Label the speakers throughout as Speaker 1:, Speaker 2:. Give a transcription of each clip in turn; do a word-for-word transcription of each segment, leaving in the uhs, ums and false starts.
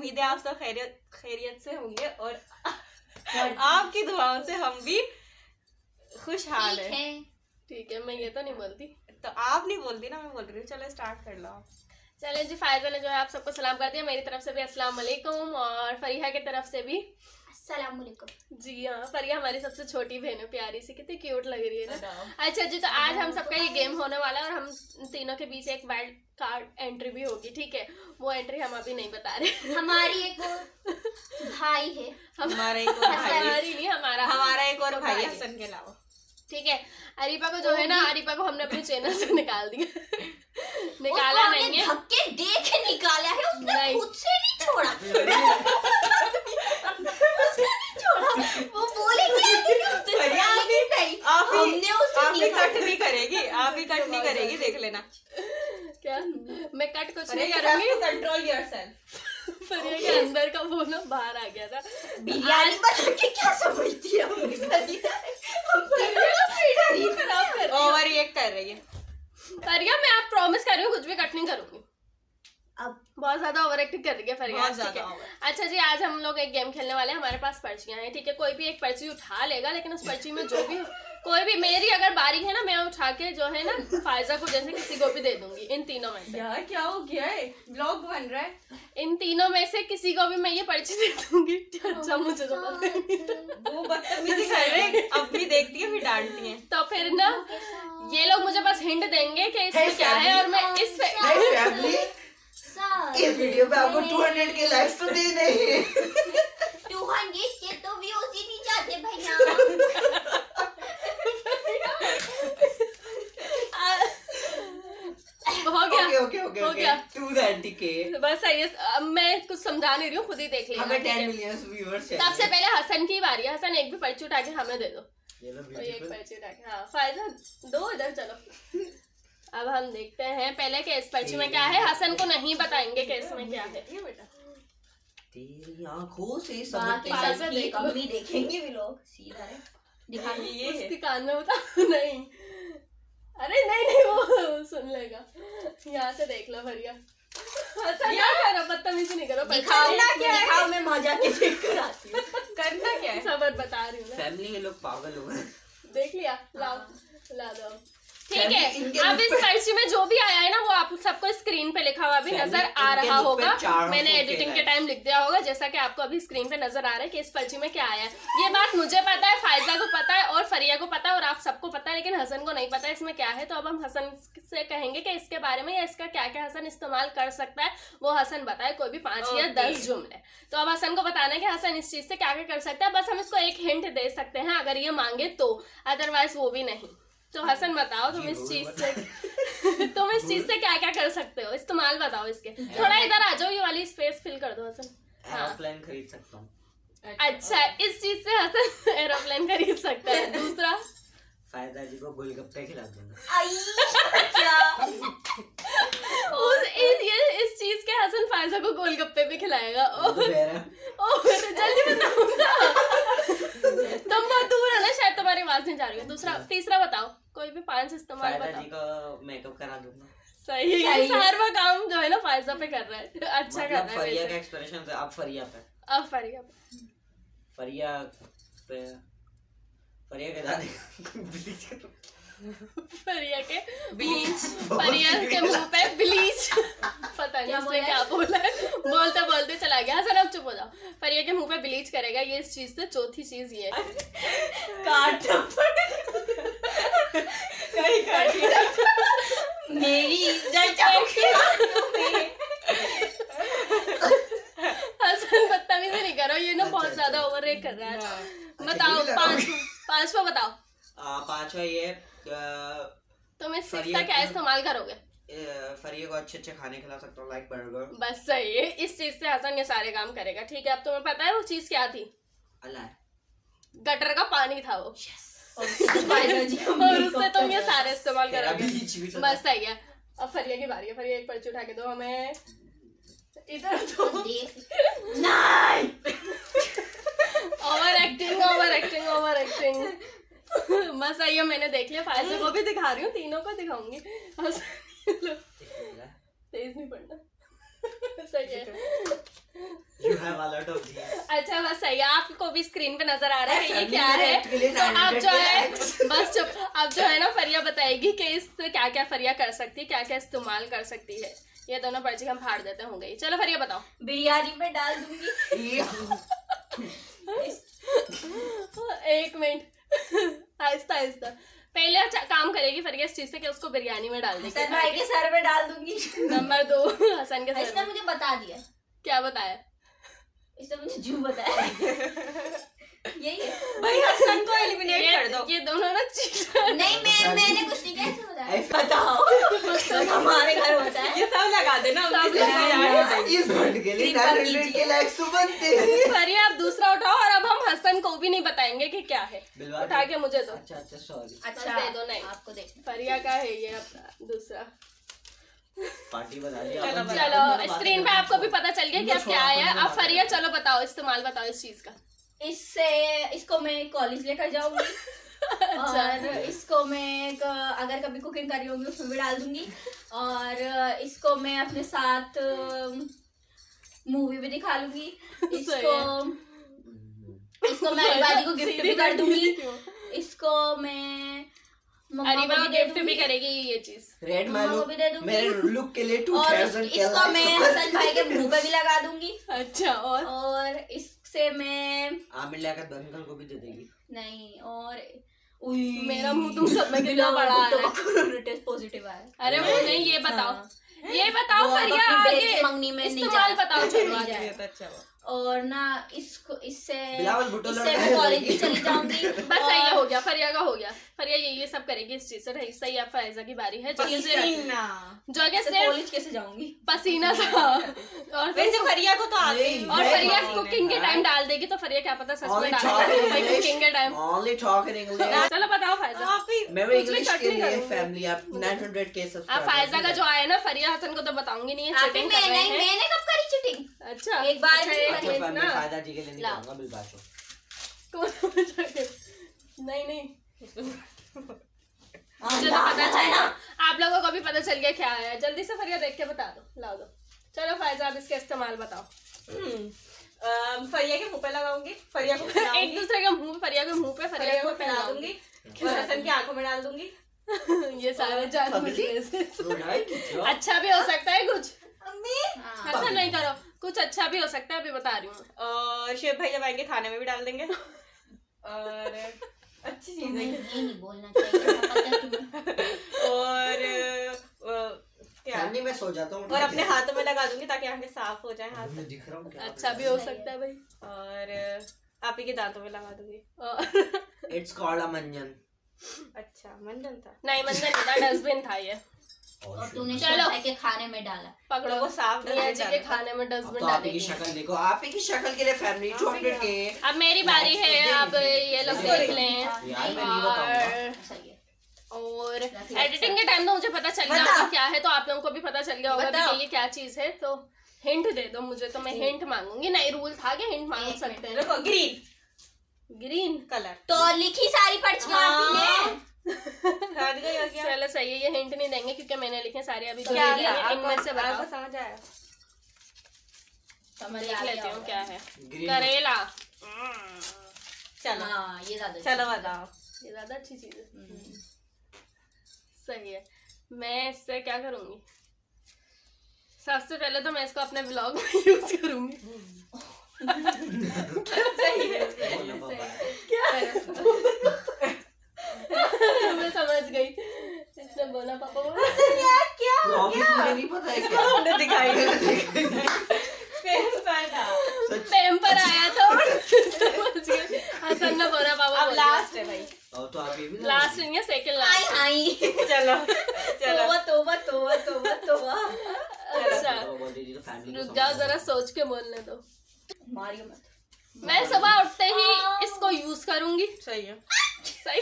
Speaker 1: उम्मीद है आप सब खैरियत खैरियत से होंगे और आपकी दुआओं से हम भी खुशहाल है।
Speaker 2: ठीक है, मैं ये तो नहीं बोलती,
Speaker 1: तो आप नहीं बोलती ना, मैं बोल रही हूँ। चलो स्टार्ट कर लो।
Speaker 2: चले जी, फायजा ने जो है आप सबको सलाम कर दिया, मेरी तरफ से भी अस्सलाम वालेकुम और फरीहा की तरफ से भी
Speaker 3: अस्सलाम वालेकुम।
Speaker 2: जी हाँ, फरीहा हमारी सबसे छोटी बहन है, प्यारी सी, कितनी क्यूट लग रही है ना। अच्छा जी, तो आज हम सबका ये गेम होने वाला है और हम तीनों के बीच एक वाइल्ड कार्ड एंट्री भी होगी। ठीक है, वो एंट्री हम अभी नहीं बता रहे।
Speaker 3: हमारी एक और भाई है,
Speaker 1: हमारा एक और भाई
Speaker 2: हमारी नहीं, हमारा
Speaker 1: हमारा एक और भाई हसन के अलावा।
Speaker 2: ठीक है, अरीपा को जो है ना, अरीपा को हमने अपने चैनल से निकाल दिया। निकाला नहीं है,
Speaker 3: धक्के देख निकाला है उसने, खुद से नहीं छोड़ा। उसने नहीं छोड़ा, वो बोलेगी नहीं, हमने उसे
Speaker 1: कट नहीं करेगी, आप ही कट नहीं करेगी, देख लेना।
Speaker 2: क्या मैं कट कुछ नहीं करूंगी,
Speaker 1: कंट्रोल योरसेल्फ।
Speaker 2: फरिया के अंदर का वो ना बाहर आ गया था।
Speaker 3: बिरयानी बना के क्या समझती है,
Speaker 1: ओवर रिएक्ट कर रही है
Speaker 2: फरिया। मैं आप प्रॉमिस कर रही हूँ कुछ भी कट नहीं करूंगी।
Speaker 3: अब
Speaker 2: बहुत ज्यादा ओवर एक्टिंग कर रही है फरिया।
Speaker 1: बहुत ज्यादा ओवर।
Speaker 2: अच्छा जी, आज हम लोग एक गेम खेलने वाले हैं। हमारे पास पर्चियां हैं, ठीक है, कोई भी एक पर्ची उठा लेगा, लेकिन उस पर्ची में जो भी कोई भी, मेरी अगर बारी है ना, मैं उठा के जो है ना फायजा को जैसे किसी को भी दे दूंगी। इन तीनों में से
Speaker 1: यार क्या हो गया है, ब्लॉग बन रहा है।
Speaker 2: इन तीनों में से किसी को भी मैं ये पर्ची दे दूंगी। अच्छा, मुझे तो पता नहीं,
Speaker 1: वो बदतमीजी कर रहे हैं, अब भी देखती है फिर डांटती है।
Speaker 2: तो फिर ना ये लोग मुझे बस हिंट देंगे कि इसमें क्या है और मैं इस पे
Speaker 4: इस वीडियो पे आपको दो सौ के लाइक्स तो देने हैं।
Speaker 3: दो सौ के तो व्यूज ही नहीं जाते भैया।
Speaker 2: हो गया,
Speaker 4: ओके ओके ओके
Speaker 2: हो गया।
Speaker 4: टू सौ के
Speaker 2: बस सही है। अब मैं कुछ समझा नहीं रही हूँ, खुद ही देख लेना।
Speaker 4: हमें दस मिलियन व्यूअर्स हैं।
Speaker 2: सबसे पहले हसन की बारी है। हसन एक भी पर्ची उठा के हमें दे दो।
Speaker 4: ये लो
Speaker 2: कोई एक पर्ची उठा के, हाँ फायदा दो, इधर चलो। अब हम देखते हैं पहले कि इस पर्ची में क्या है। हसन को नहीं बताएंगे कि इसमें क्या है। ये बेटा
Speaker 4: तेरी आंखों से समझ
Speaker 2: फायजा देख लो।
Speaker 3: कभी देखेंगे भी लोग, सीधा है दिखा।
Speaker 1: ये
Speaker 2: उसके कान में बता। नहीं, अरे नहीं नहीं, वो सुन लेगा। यहाँ से देख लो भैया। हसन क्या करो, बदतमीजी नहीं करो।
Speaker 3: दिखाना क्या है, दिखाओ, मैं मजा के देख कर आती हूँ।
Speaker 1: करना क्या है,
Speaker 2: सबर बता रही हूँ।
Speaker 4: फैमिली के लोग पागल हो गए।
Speaker 2: देख लिया, लाओ ला दो। ठीक है, अब इस पर्ची में जो भी आया है ना, वो आप सबको स्क्रीन पे लिखा हुआ भी नजर आ रहा होगा। मैंने एडिटिंग के टाइम लिख दिया होगा, जैसा कि आपको अभी स्क्रीन पे नजर आ रहा है कि इस पर्ची में क्या आया है। ये बात मुझे पता है, फायजा को पता है और फरिया को पता है और आप सबको पता है, लेकिन हसन को नहीं पता है इसमें क्या है। तो अब हम हसन से कहेंगे कि इसके बारे में या इसका क्या क्या हसन इस्तेमाल कर सकता है, वो हसन बताए, कोई भी पांच या दस जुमले। तो अब हसन को बताना है कि हसन इस चीज से क्या क्या कर सकता है। बस हम इसको एक हिंट दे सकते हैं अगर ये मांगे तो, अदरवाइज वो भी नहीं। तो हसन बताओ, तुम इस चीज से तुम इस चीज से क्या क्या कर सकते हो, इस्तेमाल बताओ इसके। थोड़ा इधर आ जाओ, ये वाली स्पेस फिल कर दो हसन।
Speaker 4: एरोप्लेन खरीद सकता हूँ।
Speaker 2: अच्छा, इस चीज से हसन एरोप्लेन खरीद सकता है। दूसरा,
Speaker 4: फायदा जी को गोलगप्पे खिला दूंगा।
Speaker 2: उस इस ये इस चीज के हसन फायजा को गोलगप्पे भी खिलाएगा। और और जल्दी बताओ ना, तुम बहुत दूर है ना, शायद तुम्हारी आवाज नहीं जा रही है। दूसरा, तीसरा बताओ, कोई भी पांच इस्तेमाल
Speaker 4: फायदा
Speaker 2: बताओ।
Speaker 4: जी का मेकअप करा दूंगा।
Speaker 2: सही है, सारा काम जो है ना फायजा पे कर रहा है, अच्छा कर रहा है।
Speaker 4: फरिया का एक्सप्रेशन से अब फरिया पे
Speaker 2: अब फरिया पे
Speaker 4: फरिया पे फरिया के दाने ब्लीच करो।
Speaker 2: फरिया के ब्लीच, फरिया के मुंह पे ब्लीच। पता नहीं उसने क्या बोला है, बोलते बोलते चला गया। सर अब चुप हो जाओ। फरिया के मुंह पे ब्लीच करेगा, ये इस चीज से। चौथी चीज ये
Speaker 1: काट कहीं काट
Speaker 3: मेरी
Speaker 2: हसन बदतमीजी नहीं करो, ये ना बहुत ज्यादा ओवर रेट कर रहा है। बताओ पांच पांचवा बताओ।
Speaker 4: पांचवा ये
Speaker 2: तुम इस चीज का क्या इस्तेमाल करोगे?
Speaker 4: फरिया को अच्छे अच्छे खाने खिला सकता हूँ, लाइक बर्गर।
Speaker 2: बस सही है, इस चीज से हसन ये सारे काम करेगा। ठीक है, अब तुम्हें पता है वो चीज क्या थी? गटर का पानी था वो। और उससे तुम ये सारे इस्तेमाल करोगे। बस सही है। अब फरिया की बारी है। फरिया एक पर्ची उठा के दो हमें। इधर तो over acting over acting over acting. बस सही है, मैंने देख लिया। फायजा को भी दिखा रही हूँ, तीनों को दिखाऊंगी। तेज नहीं पड़ना। सही है।
Speaker 4: You have a lot of these.
Speaker 2: अच्छा बस सही है, आपको भी स्क्रीन पे नजर आ रहा है ये
Speaker 4: Family
Speaker 2: क्या है।
Speaker 4: react के लिए
Speaker 2: तो आप
Speaker 4: nine
Speaker 2: जो
Speaker 4: hundred
Speaker 2: है
Speaker 4: के
Speaker 2: बस चुप, अब जो है ना फरिया बताएगी कि इससे क्या क्या फरिया कर सकती है, क्या क्या इस्तेमाल कर सकती है। ये दोनों पर्ची हम फाड़ देते होंगे। चलो फरिया बताओ।
Speaker 3: बिरयानी में डाल दूंगी।
Speaker 2: एक मिनट आहिस्ता आहिस्ता। पहले अच्छा काम करेगी फरिया इस चीज से कि उसको बिरयानी में डाल देगी।
Speaker 3: हसन भाई के सर में डाल दूंगी।
Speaker 2: नंबर दो हसन के सर
Speaker 3: इसने
Speaker 2: में।
Speaker 3: मुझे बता दिया।
Speaker 2: क्या बताया?
Speaker 3: इसने मुझे जू बताया। यही है
Speaker 1: भाई हसन को एलिमिनेट
Speaker 2: ये,
Speaker 1: कर दो।
Speaker 2: ये दोनों ना चीटर।
Speaker 3: नहीं मैं मैंने कुछ नहीं कहा, बताया। बताओ हमारे घर होता है।
Speaker 1: ये सब लगा देना
Speaker 2: सब
Speaker 1: उनकी
Speaker 2: लगा
Speaker 1: जिंदगी याद हो जाएगी।
Speaker 4: इस बंड के लिए nine hundred के लाइक्स तो बनते हैं।
Speaker 2: फरिया आप दूसरा उठाओ और अब हम हसन को भी नहीं बताएंगे कि क्या है।
Speaker 4: बिलवा
Speaker 2: उठा के मुझे दो।
Speaker 4: अच्छा अच्छा सॉरी।
Speaker 3: अच्छा
Speaker 2: दे दो। नहीं
Speaker 3: आपको दे।
Speaker 2: फरिया का है ये अपना दूसरा।
Speaker 4: पार्टी बना दी।
Speaker 1: चलो,
Speaker 4: अपन-
Speaker 2: चलो
Speaker 4: अपन
Speaker 2: स्क्रीन पे
Speaker 4: बात
Speaker 2: आपको भी
Speaker 4: करेंगे।
Speaker 2: पता चल गया कि
Speaker 4: इनको
Speaker 2: अब क्या
Speaker 4: छोड़ो,
Speaker 2: है।
Speaker 4: अपन
Speaker 2: अब
Speaker 4: बात
Speaker 2: फरिया
Speaker 4: करेंगे।
Speaker 2: चलो बताओ, इस्तेमाल बताओ इस चीज का।
Speaker 3: इससे इसको मैं कॉलेज लेकर जाऊंगी। और इसको मैं क- अगर कभी कुकिंग कर रही होंगी उसमें भी डाल दूंगी। और इसको मैं अपने साथ मूवी भी दिखा लूंगी। इसको इसको मैं अरीबाजी को गिफ्ट भी कर दूंगी। इसको मैं मम्मा
Speaker 2: अरीबा
Speaker 3: को भी दे
Speaker 2: गिफ्ट भी
Speaker 3: दूंगी।
Speaker 2: करेगी ये चीज।
Speaker 4: रेड
Speaker 3: मम्मा को
Speaker 4: मारो
Speaker 3: भी दे दूंगी।
Speaker 4: मेरे लुक के लिए two
Speaker 3: और
Speaker 4: thousand के
Speaker 3: इसको
Speaker 4: likes
Speaker 3: मैं
Speaker 4: तो बनते
Speaker 3: हसन भाई के मुंह पे भी लगा दूंगी।
Speaker 2: अच्छा और
Speaker 3: और इससे मैं
Speaker 4: आमिर लियाकत अंकल को भी दे देगी।
Speaker 3: नहीं और उई
Speaker 2: मेरा मुंह तुम सब में कितना बड़ा आ रहा है।
Speaker 3: कोरोना टेस्ट पॉजिटिव आया।
Speaker 2: अरे वो नहीं, ये बताओ
Speaker 3: हाँ।
Speaker 2: ये बताओ
Speaker 3: वो अब
Speaker 2: फरिया
Speaker 3: अपनी
Speaker 2: आगे
Speaker 3: बेइज्जती मंगनी में नहीं
Speaker 2: इस्तेमाल
Speaker 3: जा-
Speaker 2: बताओ। चलो
Speaker 3: नहीं
Speaker 2: आगे।
Speaker 3: जाए।
Speaker 1: ये तो अच्छा हुआ।
Speaker 3: और ना इसको इससे
Speaker 4: बिलावल भुट्टो
Speaker 3: इससे
Speaker 4: लड़का
Speaker 3: मैं
Speaker 4: है
Speaker 3: कॉलेज भी
Speaker 4: लड़की।
Speaker 3: चली जाऊंगी।
Speaker 2: बस सही है,
Speaker 3: और
Speaker 2: हो गया फरिया का हो गया। फरिया ये ये सब करेगी इस चीज से। रही सही अब फायजा की बारी है। जो कि सिर्फ
Speaker 1: पसीना।
Speaker 2: जो कि
Speaker 3: इससे
Speaker 2: सिर्फ
Speaker 3: कॉलेज कैसे जाऊंगी?
Speaker 2: पसीना था। और
Speaker 1: वैसे फरिया को तो आते ही
Speaker 4: नहीं,
Speaker 2: और
Speaker 4: नहीं,
Speaker 2: फरिया
Speaker 4: नहीं,
Speaker 2: कुकिंग के टाइम डाल देगी तो फरिया क्या पता सच में
Speaker 4: Only
Speaker 2: डाल
Speaker 4: talk in
Speaker 2: भाई
Speaker 4: English.
Speaker 2: कुकिंग के time.
Speaker 4: Only talk in English.
Speaker 2: चलो बताओ फायजा।
Speaker 1: आप ही
Speaker 4: मेरे
Speaker 2: कुछ भी
Speaker 4: इंग्लिश
Speaker 2: कट
Speaker 4: के
Speaker 2: नहीं
Speaker 4: लिए
Speaker 2: करूंगी।
Speaker 4: फैमिली आप nine hundred के
Speaker 2: अब
Speaker 4: सब्सक्राइबर।
Speaker 2: फायजा का जो आया ना फरिया हसन को तो बताऊंगी नहीं,
Speaker 3: आप ही
Speaker 2: चीटिंग
Speaker 3: मैं
Speaker 2: कर रहे
Speaker 3: नहीं
Speaker 2: हैं।
Speaker 3: मैंने कब करी चीटिंग?
Speaker 2: अच्छा
Speaker 3: एक बार
Speaker 2: अच्छा,
Speaker 3: भी
Speaker 2: एक
Speaker 4: अच्छा
Speaker 2: मिनट
Speaker 4: फैमिली
Speaker 2: ना।
Speaker 4: फायदा जी के लिए नहीं
Speaker 3: लाओ।
Speaker 4: करूंगा बिलबाशो।
Speaker 2: नहीं नहीं
Speaker 3: हाँ,
Speaker 2: मुझे तो पता चला। आप लोगों को भी पता चल गया क्या है। जल्दी से फरिया देख के बता दो, लाओ दो। चलो फायजा आप इसका इस्तेमाल बताओ।
Speaker 1: अम, फरिया के मुंह पे लगाऊंगी, फरिया को
Speaker 2: एक
Speaker 1: खिलाऊंगी,
Speaker 2: दूसरे के मुंह फरिया के मुंह पे फरिया
Speaker 1: फरिया
Speaker 2: को
Speaker 1: को खिला
Speaker 2: पहनाऊंगी।
Speaker 1: दूंगी और हसन की आंखों में डाल दूंगी।
Speaker 2: ये सारे जादू
Speaker 4: पगली।
Speaker 2: मुझे अच्छा भी हो सकता है कुछ।
Speaker 3: हाँ।
Speaker 2: ऐसा नहीं करो, कुछ अच्छा भी हो सकता है, अभी बता रही हूँ।
Speaker 1: और शिव भाई जब आएंगे खाने में भी डाल देंगे। और अच्छी चीज
Speaker 3: तुम्हें
Speaker 1: है।
Speaker 3: ये नहीं बोलना चाहिए, पता है तुम्हें।
Speaker 1: और अ, क्या
Speaker 4: फैमिली में सो जाता हूँ।
Speaker 1: और अपने हाथों में लगा दूंगी ताकि आंखें साफ हो जाए हाथ।
Speaker 4: मैं दिख रहा हूँ क्या?
Speaker 2: अच्छा भी हो सकता है भाई।
Speaker 1: और आप ही के दांतों में लगा दूंगी।
Speaker 2: और-
Speaker 4: It's called a मंजन।
Speaker 1: अच्छा मंजन था।
Speaker 2: नहीं मंजन नहीं था, डस्टबिन था ये।
Speaker 3: और तूने
Speaker 2: चलो।
Speaker 3: शिव भाई के खाने में डाला।
Speaker 2: पकड़ो
Speaker 1: वो साफ
Speaker 2: मियाँ
Speaker 1: डस्टबिन
Speaker 2: जी के
Speaker 1: डालना।
Speaker 2: खाने में
Speaker 4: अब
Speaker 2: डस्टबिन
Speaker 4: तो आप ही की
Speaker 2: डालेगी।
Speaker 4: शक्ल देखो, आप ही की शक्ल के लिए फैमिली two hundred के।
Speaker 2: अब मेरी बारी है, अब ये लोग देख लें।
Speaker 4: यार मैं नहीं बताऊंगा।
Speaker 2: और
Speaker 3: सही है।
Speaker 2: और एडिटिंग के टाइम तो मुझे पता चल गया
Speaker 1: बता।
Speaker 2: कि क्या है, तो आप लोगों को भी पता चल गया होगा
Speaker 1: बताओ।
Speaker 2: कि ये क्या चीज है। तो हिंट दे दो मुझे, तो मैं हिंट मांगूंगी। नहीं रूल था कि हिंट मांग
Speaker 3: एक
Speaker 2: सकते हैं।
Speaker 1: देखो ग्रीन
Speaker 2: ग्रीन
Speaker 1: कलर।
Speaker 3: तो लिखी सारी पर्चियां आप ही ने।
Speaker 1: समझ गई हो क्या?
Speaker 2: चलो सही है, ये हिंट नहीं देंगे क्योंकि मैंने लिखे सारे अभी जो
Speaker 1: क्या
Speaker 2: दे
Speaker 1: था?
Speaker 2: दिए, इनमें से
Speaker 1: आपको
Speaker 2: बताओ।
Speaker 1: आपको समझ आया?
Speaker 3: समझ
Speaker 2: देख
Speaker 3: आ
Speaker 2: लेती
Speaker 3: गया
Speaker 2: हूँ
Speaker 3: होगा।
Speaker 2: क्या है।
Speaker 4: ग्रीन।
Speaker 2: करेला।
Speaker 1: चलो
Speaker 3: हाँ ये ज्यादा
Speaker 1: चलो बताओ।
Speaker 2: ये ज्यादा अच्छी चीज है। सही है। मैं इससे क्या करूंगी? सबसे पहले तो मैं इसको अपने ब्लॉग में यूज करूंगी।
Speaker 1: सही है।
Speaker 4: बोलो पापा।
Speaker 2: मैं समझ गई, इसने बोला पापा बोला।
Speaker 1: क्या
Speaker 4: तो ऑफिस मुझे नहीं पता है क्या?
Speaker 1: हमने दिखाई पेन पर था।
Speaker 4: सच।
Speaker 2: पेपर आया था और समझ गई। हसन ने बोला पापा
Speaker 1: अब
Speaker 2: बोला।
Speaker 1: लास्ट है भाई।
Speaker 4: और तो आप ये भी ना
Speaker 2: लास्ट नहीं है, सेकंड
Speaker 3: आई
Speaker 2: लास्ट।
Speaker 3: आई।
Speaker 1: चलो चलो
Speaker 3: तोबा तोबा तोबा तोबा तोबा।
Speaker 2: अच्छा
Speaker 4: बोलो, बोल दीजिए तो फैमिली को
Speaker 2: रुक जाओ,
Speaker 4: समझाओ।
Speaker 2: जरा सोच के बोलने दो।
Speaker 3: मारियो मत।
Speaker 2: मैं सुबह उठते ही इसको यूज करूंगी।
Speaker 1: सही है।
Speaker 2: सही।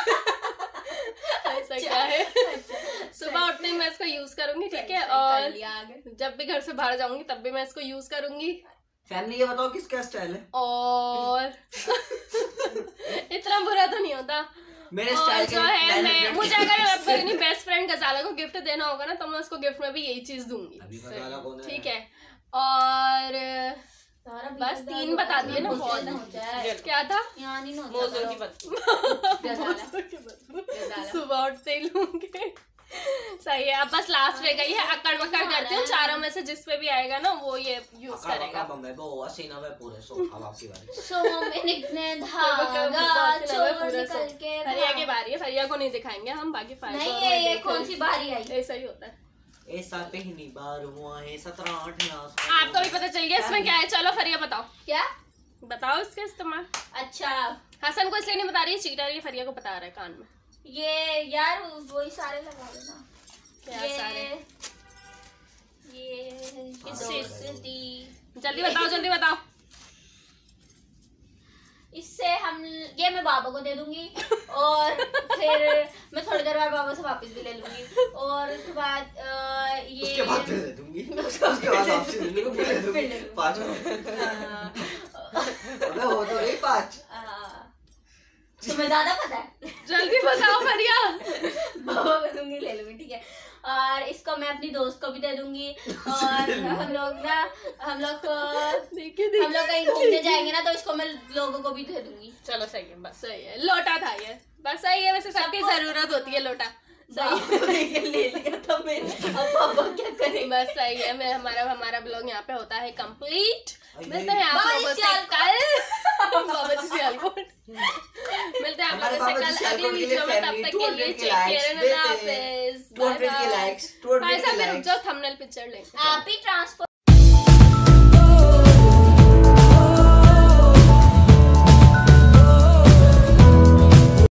Speaker 2: ऐसा क्या है? सुबह उठते ही मैं इसको यूज करूंगी, ठीक है।
Speaker 3: कर
Speaker 2: और
Speaker 3: लिया आगे।
Speaker 2: जब भी घर से बाहर जाऊंगी तब भी मैं इसको यूज करूंगी।
Speaker 4: फैमिली ये बताओ किसका स्टाइल है?
Speaker 2: और इतना बुरा तो नहीं होता।
Speaker 4: मेरे
Speaker 2: और
Speaker 4: स्टाइल
Speaker 2: जो है मैं मुझे अगर अपनी बेस्ट फ्रेंड गजाला को गिफ्ट देना होगा ना तो मैं उसको गिफ्ट में भी यही चीज दूंगी,
Speaker 4: अभी गजाला कौन है?
Speaker 2: ठीक है। और बस तीन बता दिए ना, बहुत क्या था
Speaker 3: यहाँ नहीं
Speaker 1: मोज़ों की बदबू।
Speaker 2: सुबह उठते ही लूंगे। सही है। अब बस लास्ट रह गई है, अक्कड़ बक्कड़ करती हूँ, चारों में से जिस पे भी आएगा ना वो ये यूज करेगा। फरिया की बारी है, फरिया को नहीं दिखाएंगे हम, बाकी
Speaker 3: नहीं ये, ये कौन सी बारी आई?
Speaker 2: ऐसा ही होता है।
Speaker 4: ऐसा पहली बार हुआ है सत्रह आठ
Speaker 2: आपको भी पता चल गया इसमें क्या है। चलो फरिया बताओ,
Speaker 3: क्या
Speaker 2: बताओ इसका इस्तेमाल।
Speaker 3: अच्छा
Speaker 2: हसन को इसलिए नहीं बता रही, चीटर ये फरिया को बता रहा है कान में।
Speaker 3: ये यार वही सारे लगा देना।
Speaker 2: क्या
Speaker 3: ये
Speaker 2: सारे?
Speaker 3: ये
Speaker 2: जल्दी बताओ, जल्दी बताओ।
Speaker 3: इससे हम ये मैं बाबा को दे दूंगी और फिर मैं थोड़ी देर बाद बाबा से वापस भी ले लूंगी और उसके बाद ये
Speaker 4: उसके बाद फिर दे दूंगी उसके बाद आपसे ले लूंगी फिर दे दूंगी पांच अबे हो तो गई पांच।
Speaker 3: तुम्हें ज्यादा पता है?
Speaker 2: जल्दी बताओ फरिया।
Speaker 3: बाबा को दूंगी, ले लूंगी, ठीक है। और इसको मैं अपनी दोस्त को भी दे दूंगी और हम लोग ना हम लोग हम लोग कहीं घूमने जाएंगे ना तो इसको मैं लोगों को भी दे दूंगी।
Speaker 2: चलो सही है, बस सही है। लोटा था ये, बस सही है। वैसे सबकी जरूरत होती है लोटा, सही है। ले लिया था मैंने, अब पापा क्या करें। बस सही है। मैं हमारा हमारा ब्लॉग यहाँ पे होता है कंप्लीट। मिलते हैं आप लोगों से कल। बाबा जी सियालकोट। मिलते हैं आप लोगों से कल अगली वीडियो में, तब तक के लिए टेक केयर, अल्लाह हाफिज़, बाय बाय। भाई साहब रुक जाओ, थंबनेल पिक्चर लेंगे।
Speaker 3: आप ही ट्रांसफर